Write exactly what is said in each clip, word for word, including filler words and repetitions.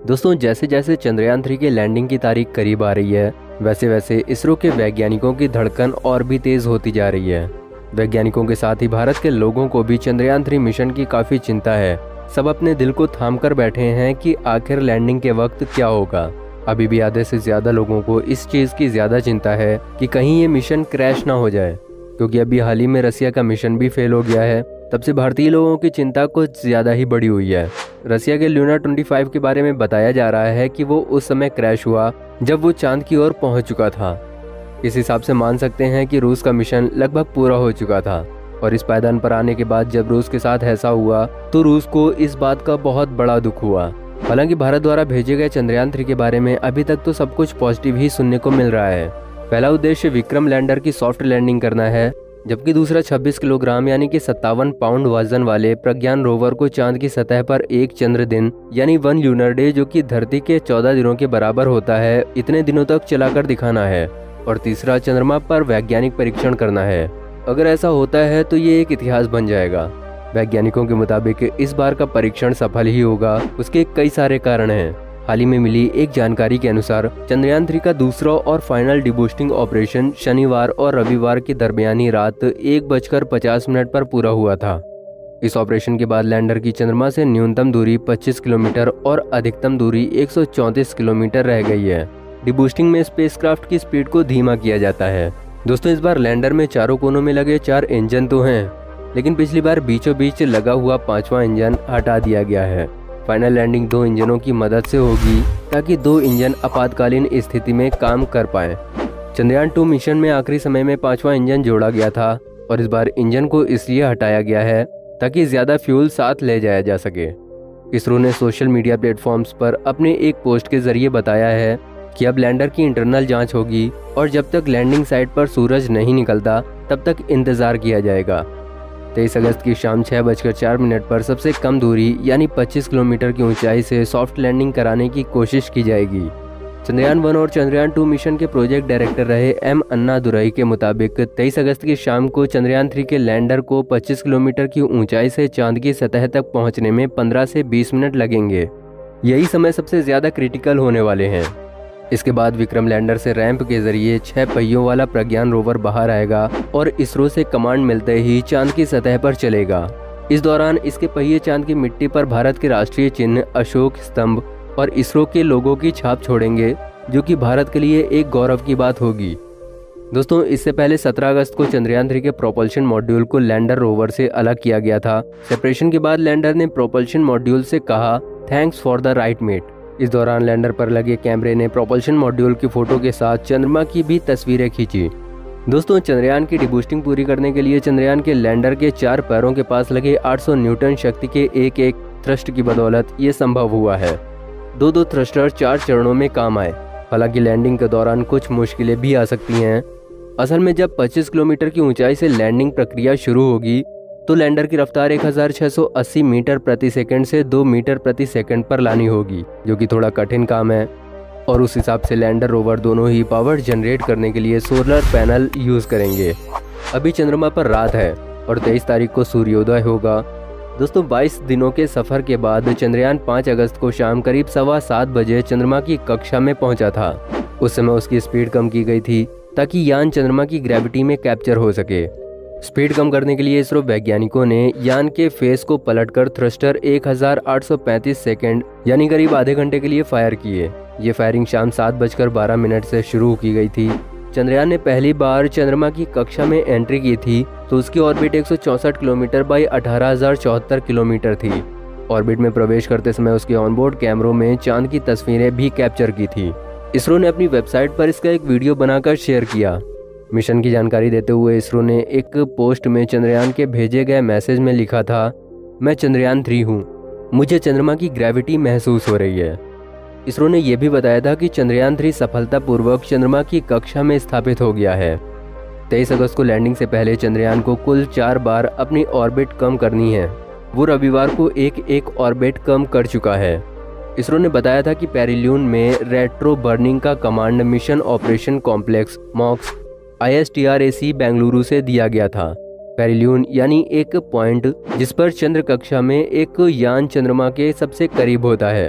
दोस्तों, जैसे जैसे चंद्रयान थ्री के लैंडिंग की तारीख करीब आ रही है, वैसे वैसे इसरो के वैज्ञानिकों की धड़कन और भी तेज होती जा रही है। वैज्ञानिकों के साथ ही भारत के लोगों को भी चंद्रयान थ्री मिशन की काफी चिंता है। सब अपने दिल को थाम कर बैठे हैं कि आखिर लैंडिंग के वक्त क्या होगा। अभी भी आधे से ज्यादा लोगों को इस चीज की ज्यादा चिंता है कि कहीं ये मिशन क्रैश ना हो जाए, क्योंकि अभी हाल ही में रसिया का मिशन भी फेल हो गया है। तब से भारतीय लोगों की चिंता कुछ ज्यादा ही बढ़ी हुई है। रसिया के ल्यूना पच्चीस के बारे में बताया जा रहा है कि वो उस समय क्रैश हुआ जब वो चांद की ओर पहुंच चुका था। इस हिसाब से मान सकते हैं कि रूस का मिशन लगभग पूरा हो चुका था, और इस पायदान पर आने के बाद जब रूस के साथ ऐसा हुआ तो रूस को इस बात का बहुत बड़ा दुख हुआ। हालांकि भारत द्वारा भेजे गए चंद्रयान थ्री के बारे में अभी तक तो सब कुछ पॉजिटिव ही सुनने को मिल रहा है। पहला उद्देश्य विक्रम लैंडर की सॉफ्ट लैंडिंग करना है, जबकि दूसरा छब्बीस किलोग्राम यानी कि सत्तावन पाउंड वजन वाले प्रज्ञान रोवर को चांद की सतह पर एक चंद्र दिन यानी वन ल्यूनर डे, जो कि धरती के चौदह दिनों के बराबर होता है, इतने दिनों तक चलाकर दिखाना है। और तीसरा चंद्रमा पर वैज्ञानिक परीक्षण करना है। अगर ऐसा होता है तो ये एक इतिहास बन जाएगा। वैज्ञानिकों के मुताबिक इस बार का परीक्षण सफल ही होगा। उसके कई सारे कारण हैं। हाल ही में मिली एक जानकारी के अनुसार चंद्रयान थ्री का दूसरा और फाइनल डिबूस्टिंग ऑपरेशन शनिवार और रविवार की दरमियानी रात एक बजकर पचास मिनट पर पूरा हुआ था। इस ऑपरेशन के बाद लैंडर की चंद्रमा से न्यूनतम दूरी पच्चीस किलोमीटर और अधिकतम दूरी एक सौ चौंतीस किलोमीटर रह गई है। डिबूस्टिंग में स्पेसक्राफ्ट की स्पीड को धीमा किया जाता है। दोस्तों, इस बार लैंडर में चारों कोनों में लगे चार इंजन तो हैं, लेकिन पिछली बार बीचों बीच लगा हुआ पांचवा इंजन हटा दिया गया है। फाइनल लैंडिंग दो इंजनों की मदद से होगी, ताकि दो इंजन आपातकालीन स्थिति में काम कर पाएं। चंद्रयान टू मिशन में आखिरी समय में पांचवा इंजन जोड़ा गया था, और इस बार इंजन को इसलिए हटाया गया है ताकि ज्यादा फ्यूल साथ ले जाया जा सके। इसरो ने सोशल मीडिया प्लेटफॉर्म्स पर अपने एक पोस्ट के जरिए बताया है कि अब लैंडर की इंटरनल जांच होगी, और जब तक लैंडिंग साइट पर सूरज नहीं निकलता तब तक इंतजार किया जाएगा। तेईस अगस्त की शाम छह बजकर चार मिनट पर सबसे कम दूरी यानी पच्चीस किलोमीटर की ऊंचाई से सॉफ्ट लैंडिंग कराने की कोशिश की जाएगी। चंद्रयान वन और चंद्रयान टू मिशन के प्रोजेक्ट डायरेक्टर रहे एम अन्नादुरई के मुताबिक तेईस अगस्त की शाम को चंद्रयान थ्री के लैंडर को पच्चीस किलोमीटर की ऊंचाई से चांद की सतह तक पहुंचने में पंद्रह से बीस मिनट लगेंगे। यही समय सबसे ज्यादा क्रिटिकल होने वाले हैं। इसके बाद विक्रम लैंडर से रैंप के जरिए छह पहियों वाला प्रज्ञान रोवर बाहर आएगा और इसरो से कमांड मिलते ही चांद की सतह पर चलेगा। इस दौरान इसके पहिए चांद की मिट्टी पर भारत के राष्ट्रीय चिन्ह, अशोक स्तंभ और इसरो के लोगों की छाप छोड़ेंगे, जो कि भारत के लिए एक गौरव की बात होगी। दोस्तों, इससे पहले सत्रह अगस्त को चंद्रयान थ्री के प्रोपल्शन मॉड्यूल को लैंडर रोवर से अलग किया गया था। सेपरेशन के बाद लैंडर ने प्रोपल्शन मॉड्यूल से कहा, thanks for the ride mate. इस दौरान लैंडर पर लगे कैमरे ने प्रोपल्शन मॉड्यूल की फोटो के साथ चंद्रमा की भी तस्वीरें खींची। दोस्तों, चंद्रयान की डिबूस्टिंग पूरी करने के लिए चंद्रयान के लैंडर के चार पैरों के पास लगे आठ सौ न्यूटन शक्ति के एक एक थ्रस्ट की बदौलत ये संभव हुआ है। दो दो थ्रस्टर चार चरणों में काम आए। हालांकि लैंडिंग के दौरान कुछ मुश्किलें भी आ सकती हैं। असल में जब पच्चीस किलोमीटर की ऊंचाई से लैंडिंग प्रक्रिया शुरू होगी तो लैंडर की रफ्तार एक हज़ार छह सौ अस्सी मीटर प्रति सेकंड से दो मीटर प्रति सेकंड पर लानी होगी, जो कि थोड़ा कठिन काम है। और उस हिसाब से लैंडर रोवर दोनों ही पावर जनरेट करने के लिए सोलर पैनल यूज करेंगे। अभी चंद्रमा पर रात है और तेईस तारीख को सूर्योदय होगा। दोस्तों, बाईस दिनों के सफर के बाद चंद्रयान पाँच अगस्त को शाम करीब सवा सात बजे चंद्रमा की कक्षा में पहुंचा था। उस समय उसकी स्पीड कम की गई थी ताकि यान चंद्रमा की ग्रेविटी में कैप्चर हो सके। स्पीड कम करने के लिए इसरो वैज्ञानिकों ने यान के फेस को पलटकर थ्रस्टर एक हज़ार आठ सौ पैंतीस सेकंड यानी करीब आधे घंटे के लिए फायर किए। ये फायरिंग शाम सात बजकर बारह मिनट से शुरू की गई थी। चंद्रयान ने पहली बार चंद्रमा की कक्षा में एंट्री की थी तो उसकी ऑर्बिट एक सौ चौसठ किलोमीटर बाई अठारह हजार चौहत्तर किलोमीटर थी। ऑर्बिट में प्रवेश करते समय उसके ऑनबोर्ड कैमरों में चांद की तस्वीरें भी कैप्चर की थी। इसरो ने अपनी वेबसाइट पर इसका एक वीडियो बनाकर शेयर किया। मिशन की जानकारी देते हुए इसरो ने एक पोस्ट में चंद्रयान के भेजे गए मैसेज में लिखा था, मैं चंद्रयान थ्री हूँ, मुझे चंद्रमा की ग्रेविटी महसूस हो रही है। इसरो ने यह भी बताया था कि चंद्रयान थ्री सफलतापूर्वक चंद्रमा की कक्षा में स्थापित हो गया है। तेईस अगस्त को लैंडिंग से पहले चंद्रयान को कुल चार बार अपनी ऑर्बिट कम करनी है। वो रविवार को एक एक ऑर्बिट कम कर चुका है। इसरो ने बताया था कि पेरिलियन में रेट्रो बर्निंग का command mission operation complex MOX I S T R A C Bengaluru से दिया गया था। पेरिलियन यानी एक पॉइंट जिस पर चंद्र कक्षा में एक यान चंद्रमा के सबसे करीब होता है।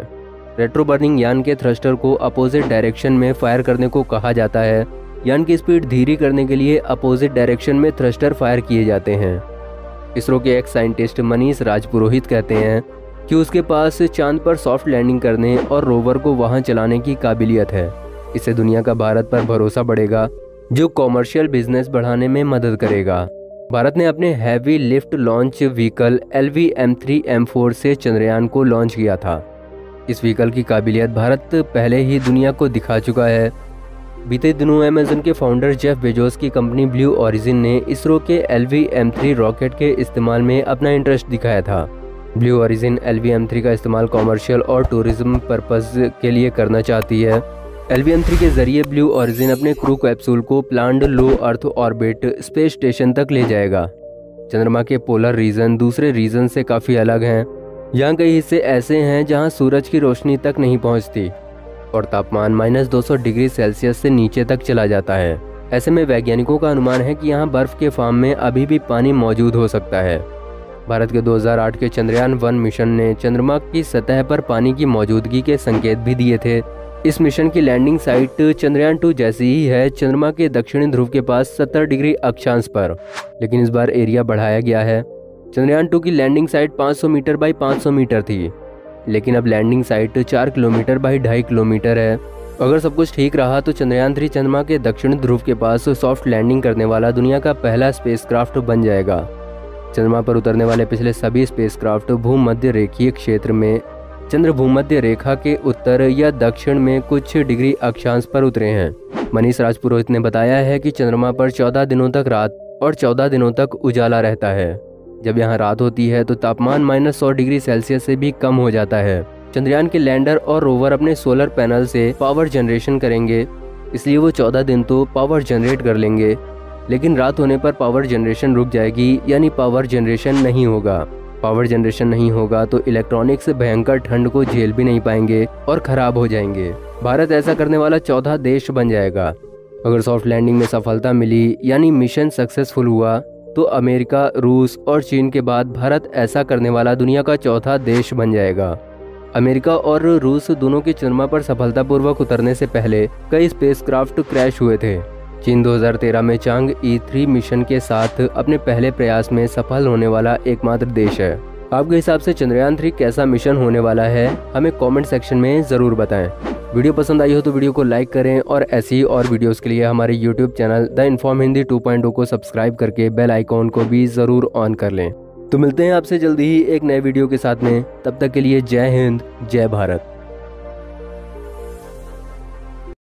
रेट्रो बर्निंग यान के थ्रस्टर को अपोजिट डायरेक्शन में फायर करने को कहा जाता है। यान की स्पीड धीरे करने के लिए अपोजिट डायरेक्शन में थ्रस्टर फायर किए जाते हैं। इसरो के एक्स साइंटिस्ट मनीष राजपुरोहित कहते हैं कि उसके पास चांद पर सॉफ्ट लैंडिंग करने और रोवर को वहां चलाने की काबिलियत है। इससे दुनिया का भारत पर भरोसा बढ़ेगा, जो कॉमर्शियल बिजनेस बढ़ाने में मदद करेगा। भारत ने अपने heavy lift launch vehicle L V M three M four से चंद्रयान को लॉन्च किया था। इस व्हीकल की काबिलियत भारत पहले ही दुनिया को दिखा चुका है। बीते दिनों अमेज़न के फाउंडर जेफ बेजोस की कंपनी ब्लू ओरिजिन ने इसरो के L V M three rocket के इस्तेमाल में अपना इंटरेस्ट दिखाया था। Blue Origin L V M three का इस्तेमाल कॉमर्शियल और टूरिज्म पर्पज के लिए करना चाहती है। एल वी एम थ्री के जरिए ब्लू ओरिजिन अपने क्रू कैप्सूल को planned low Earth orbit space station तक ले जाएगा। चंद्रमा के पोलर रीजन दूसरे रीजन से काफ़ी अलग हैं। यहाँ कई हिस्से ऐसे हैं जहाँ सूरज की रोशनी तक नहीं पहुँचती और तापमान माइनस दो सौ डिग्री सेल्सियस से नीचे तक चला जाता है। ऐसे में वैज्ञानिकों का अनुमान है कि यहाँ बर्फ के फार्म में अभी भी पानी मौजूद हो सकता है। भारत के दो हज़ार आठ के चंद्रयान वन मिशन ने चंद्रमा की सतह पर पानी की मौजूदगी के संकेत भी दिए थे। इस मिशन की लैंडिंग साइट चंद्रयान टू जैसी ही है, चंद्रमा के दक्षिणी ध्रुव के पास सत्तर डिग्री अक्षांश पर, लेकिन इस बार एरिया बढ़ाया गया है। चंद्रयान टू की लैंडिंग साइट पाँच सौ मीटर बाई पाँच सौ मीटर थी, लेकिन अब लैंडिंग साइट चार किलोमीटर बाई ढाई किलोमीटर है। अगर सब कुछ ठीक रहा तो चंद्रयान थ्री चंद्रमा के दक्षिणी ध्रुव के पास सॉफ्ट लैंडिंग करने वाला दुनिया का पहला स्पेसक्राफ्ट बन जाएगा। चंद्रमा पर उतरने वाले पिछले सभी स्पेसक्राफ्ट भूमध्य रेखीय क्षेत्र में चंद्र भूमध्य रेखा के उत्तर या दक्षिण में कुछ डिग्री अक्षांश पर उतरे हैं। मनीष राजपुरोहित ने बताया है कि चंद्रमा पर चौदह दिनों तक रात और चौदह दिनों तक उजाला रहता है। जब यहाँ रात होती है तो तापमान माइनस सौ डिग्री सेल्सियस से भी कम हो जाता है। चंद्रयान के लैंडर और रोवर अपने सोलर पैनल से पावर जनरेशन करेंगे, इसलिए वो चौदह दिन तो पावर जनरेट कर लेंगे, लेकिन रात होने पर पावर जनरेशन रुक जाएगी, यानी पावर जनरेशन नहीं होगा। पावर जनरेशन नहीं होगा तो इलेक्ट्रॉनिक्स भयंकर ठंड को झेल भी नहीं पाएंगे और खराब हो जाएंगे। भारत ऐसा करने वाला चौथा देश बन जाएगा। अगर सॉफ्ट लैंडिंग में सफलता मिली, यानी मिशन सक्सेसफुल हुआ, तो अमेरिका, रूस और चीन के बाद भारत ऐसा करने वाला दुनिया का चौथा देश बन जाएगा। अमेरिका और रूस दोनों के चंद्रमा पर सफलतापूर्वक उतरने से पहले कई स्पेसक्राफ्ट क्रैश हुए थे। चीन दो हज़ार तेरह में चांग ई थ्री मिशन के साथ अपने पहले प्रयास में सफल होने वाला एकमात्र देश है। आपके हिसाब से चंद्रयान थ्री कैसा मिशन होने वाला है, हमें कमेंट सेक्शन में ज़रूर बताएं। वीडियो पसंद आई हो तो वीडियो को लाइक करें और ऐसी और वीडियोस के लिए हमारे YouTube channel the inform Hindi two point o को सब्सक्राइब करके बेल आइकॉन को भी ज़रूर ऑन कर लें। तो मिलते हैं आपसे जल्दी ही एक नए वीडियो के साथ में। तब तक के लिए जय हिंद, जय भारत।